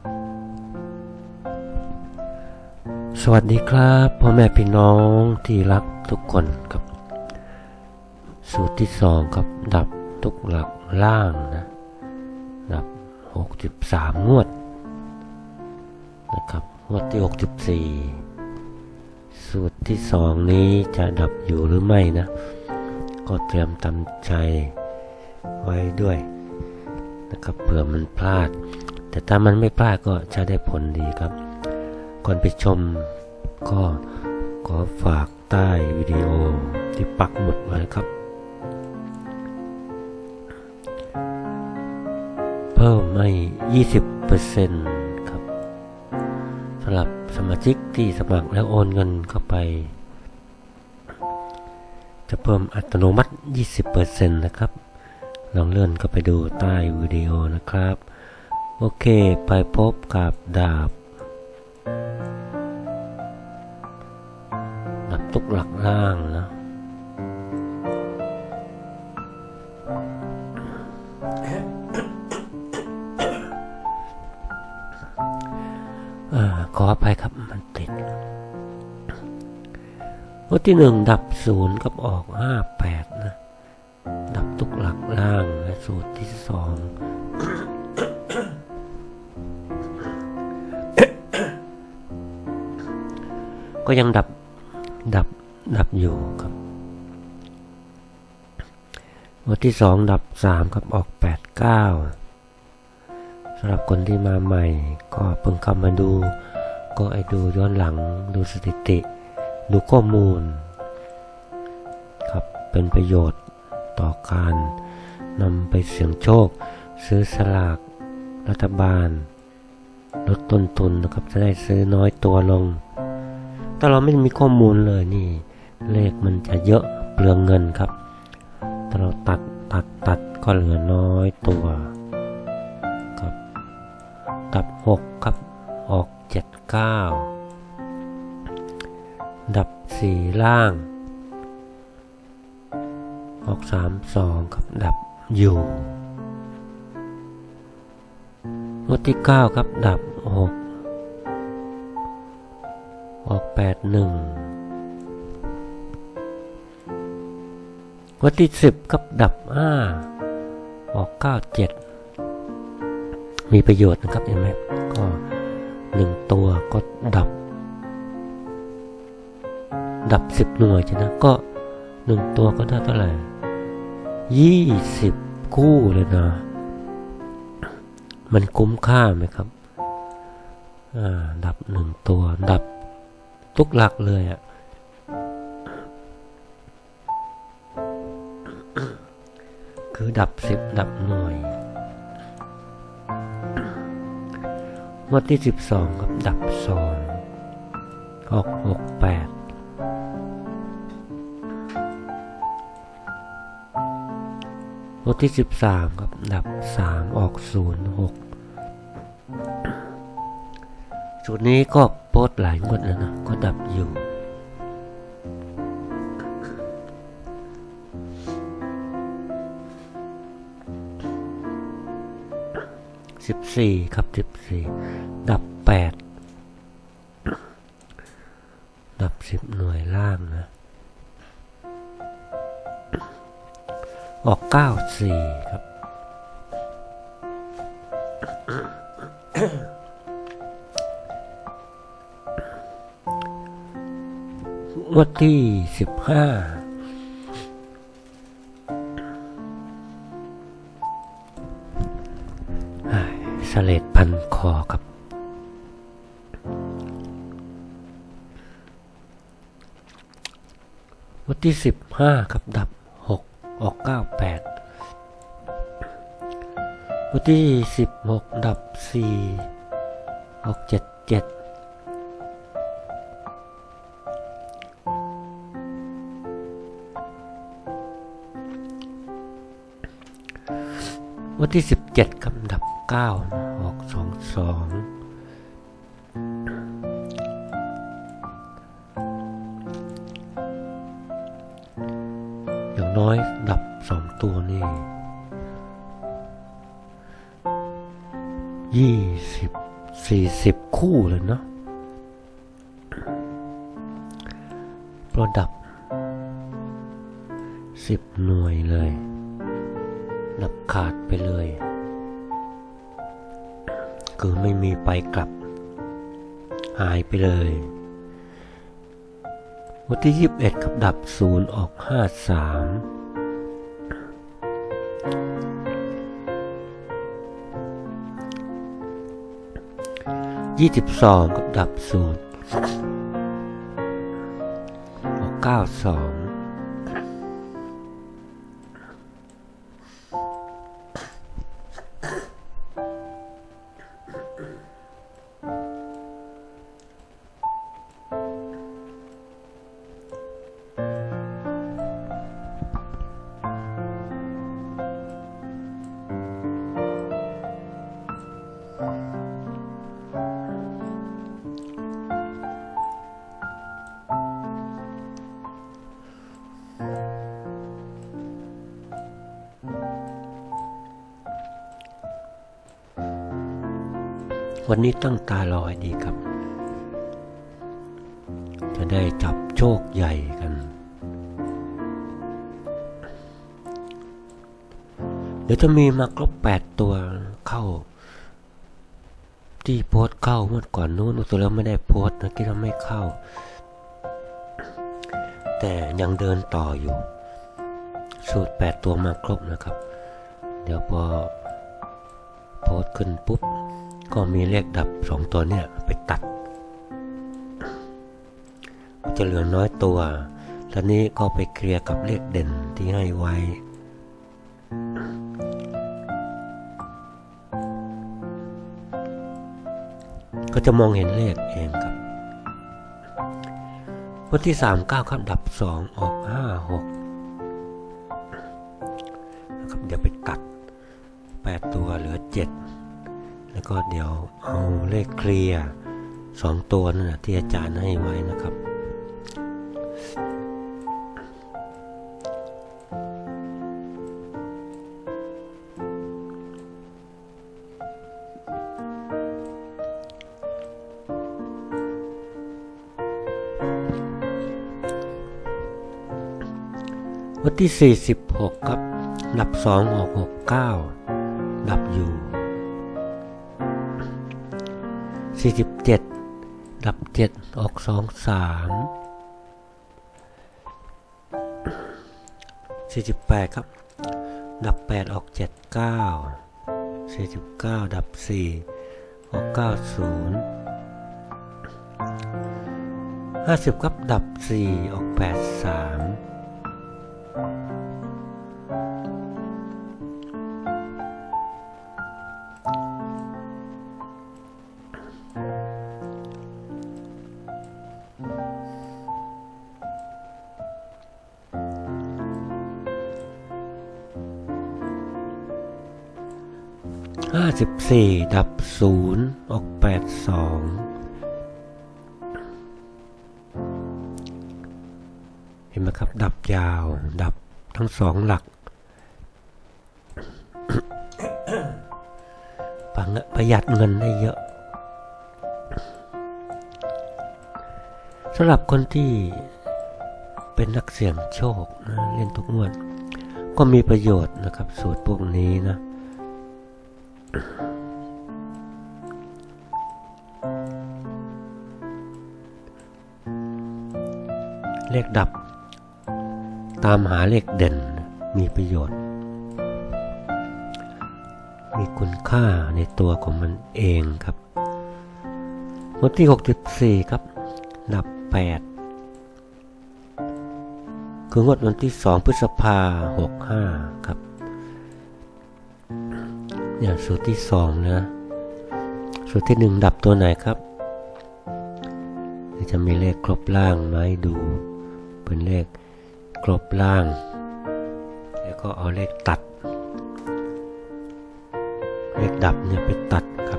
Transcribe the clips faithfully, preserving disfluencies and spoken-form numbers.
สวัสดีครับพ่อแม่พี่น้องที่รักทุกคนครับสูตรที่สองครับดับทุกหลักล่างนะดับหกสิบสามงวดนะครับงวดที่หกสิบสี่สูตรที่สองนี้จะดับอยู่หรือไม่นะก็เตรียมทำใจไว้ด้วยนะครับเผื่อมันพลาดแต่ถ้ามันไม่พลาดก็จะได้ผลดีครับก่อนไปชมก็ขอฝากใต้วิดีโอที่ปักหมุดไว้ครับเพิ่มให้ ยี่สิบเปอร์เซ็นต์ ครับสำหรับสมาชิกที่สมัครแล้วโอนเงินเข้าไปจะเพิ่มอัตโนมัติ ยี่สิบเปอร์เซ็นต์ นะครับลองเลื่อนเข้าไปดูใต้วิดีโอนะครับโอเคไปพบกับดาบดับทุกหลักล่างนะขออภัยครับมันติดวันที่หนึ่งดับศูนย์กับออกห้าแปดนะดับทุกหลักล่างและสูตรที่สองก็ยังดับดับดับอยู่ครับวันที่สองดับสามครับออกแปดเก้าสำหรับคนที่มาใหม่ก็เพิ่งเข้ามาดูก็ไอ้ดูย้อนหลังดูสถิติดูข้อมูลครับเป็นประโยชน์ต่อการนำไปเสี่ยงโชคซื้อสลากรัฐบาลลดต้นทุนนะครับจะได้ซื้อน้อยตัวลงถ้าเราไม่มีข้อมูลเลยนี่เลขมันจะเยอะเปลืองเงินครับถ้าเราตัดตัดตัดก็เหลือน้อยตัวครับดับหกครับออกเจ็ดเก้าดับสี่ล่างออกสามสองครับดับอยู่งวดที่เก้าครับดับหกออกแปดหนึ่งงวดที่สิบครับดับห้าออกเก้าเจ็ดมีประโยชน์นะครับเห็นไหมก็หนึ่งตัวก็ดับดับสิบหน่วยใช่นะก็หนึ่งตัวก็ได้เท่าไหร่ยี่สิบคู่เลยนะมันคุ้มค่าไหมครับอ่าดับหนึ่งตัวดับทุกหลักเลยอ่ะคือดับสิบดับหน่วยงวดที่สิบสองครับดับสองออกหกแปดงวดที่สิบสามครับดับสามออกศูนย์หกสูตรนี้ก็โพสต์หลายงวดแล้วนะก็ดับอยู่สิบสี่ครับสิบสี่ดับแปดดับสิบหน่วยล่างนะออกเก้าสี่ครับงวดที่สิบห้าสเลดพันคอครับงวดที่สิบห้าครับดับหกออกเก้าแปดงวดที่สิบหกดับสี่ออกเจ็ดเจ็ดวันที่สิบเจ็ดครับดับเก้าออกสองสองอย่างน้อยดับสองตัวนี่ยี่สิบสี่สิบคู่เลยเนาะโปรดับสิบหน่วยเลยดับขาดไปเลยคือไม่มีไปกลับหายไปเลยวันที่ยี่สิบเอ็ดครับดับศูนย์ออกห้าสามยี่สิบสองกับดับศูนย์ออกเก้าสองวันนี้ตั้งตารอให้ดีครับจะได้จับโชคใหญ่กันเดี๋ยวจะมีมาครบแปดตัวเข้าที่โพสต์เข้าเมื่อก่อนนู้นตัวแล้วไม่ได้โพสต์นะคิดว่าไม่เข้าแต่ยังเดินต่ออยู่สูตรแปดตัวมาครบนะครับเดี๋ยวพอโพสต์ขึ้นปุ๊บก็มีเลขดับสองตัวเนี่ยไปตัดจะเหลือน้อยตัวแล้วนี้ก็ไปเคลียร์กับเลขเด่นที่ให้ไว้ก็จะมองเห็นเลขเองครับวันที่สามเก้าครับดับสองออกห้าหกนะครับเดี๋ยวไปตัดแปดตัวเหลือเจ็ดแล้วก็เดี๋ยวเอาเลขเคลียร์สองตัวนั่นนะที่อาจารย์ให้ไว้นะครับวันที่สี่สิบหกครับดับสองออกหกเก้าดับอยู่สี่สิบเจ็ดดับเจ็ดออกสองสามสี่สิบแปดครับดับแปดออกเจ็ดเก้าสี่สิบเก้าดับสี่ออกเก้าศูนย์ห้าสิบครับดับสี่ออกแปดสามห้าสิบสี่ดับศูนย์ออกแปดสองเห็นไหมครับดับยาวดับทั้งสองหลัก ประหยัดเงินได้เยอะสำหรับคนที่เป็นนักเสี่ยงโชคนะเล่นทุกงวดก็มีประโยชน์นะครับสูตรพวกนี้นะเลขดับตามหาเลขเด่นมีประโยชน์มีคุณค่าในตัวของมันเองครับงวดที่หกสิบสี่ครับดับแปดคืองวดวันที่สองพฤษภาหกห้าครับเนี่ยสูตรที่สองนะสูตรที่หนึ่งดับตัวไหนครับจะมีเลขครบล่างไหมดูเป็นเลขครบล่างแล้วก็เอาเลขตัดเลขดับเนี่ยไปตัดครับ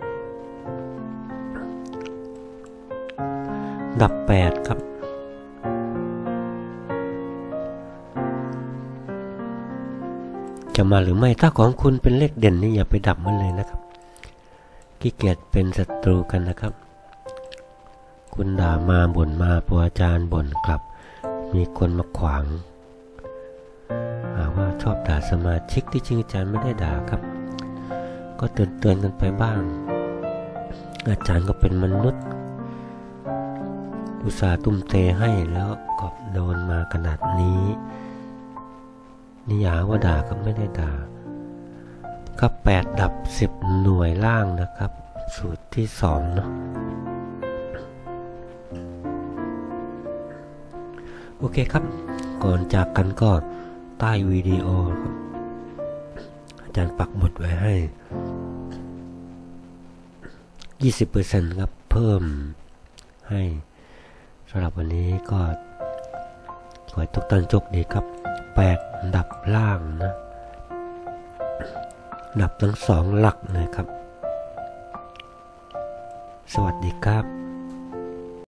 ดับแปดครับจะมาหรือไม่ถ้าของคุณเป็นเลขเด่นนี่อย่าไปดับมันเลยนะครับเกขี้เกียจเป็นศัตรูกันนะครับคุณด่ามาบ่นมาพออาจารย์บ่นกลับมีคนมาขวางหาว่าชอบด่าสมาชิกที่จริงอาจารย์ไม่ได้ด่าครับก็เตือนเตือนกันไปบ้างอาจารย์ก็เป็นมนุษย์อุตส่าห์ตุ้มเทให้แล้วก็โดนมาขนาดนี้นี่อย่าว่าด่าก็ไม่ได้ด่าก็แปดดับสิบหน่วยล่างนะครับสูตรที่สองเนาะโอเคครับก่อนจากกันก็ใต้วิดีโอครับอาจารย์ปักหมุดไว้ให้ ยี่สิบเปอร์เซ็นต์ ครับเพิ่มให้สำหรับวันนี้ก็ขอให้ทุกท่านโชคดีครับแปดดับล่างนะดับทั้งสองหลักเลยครับสวัสดีครับ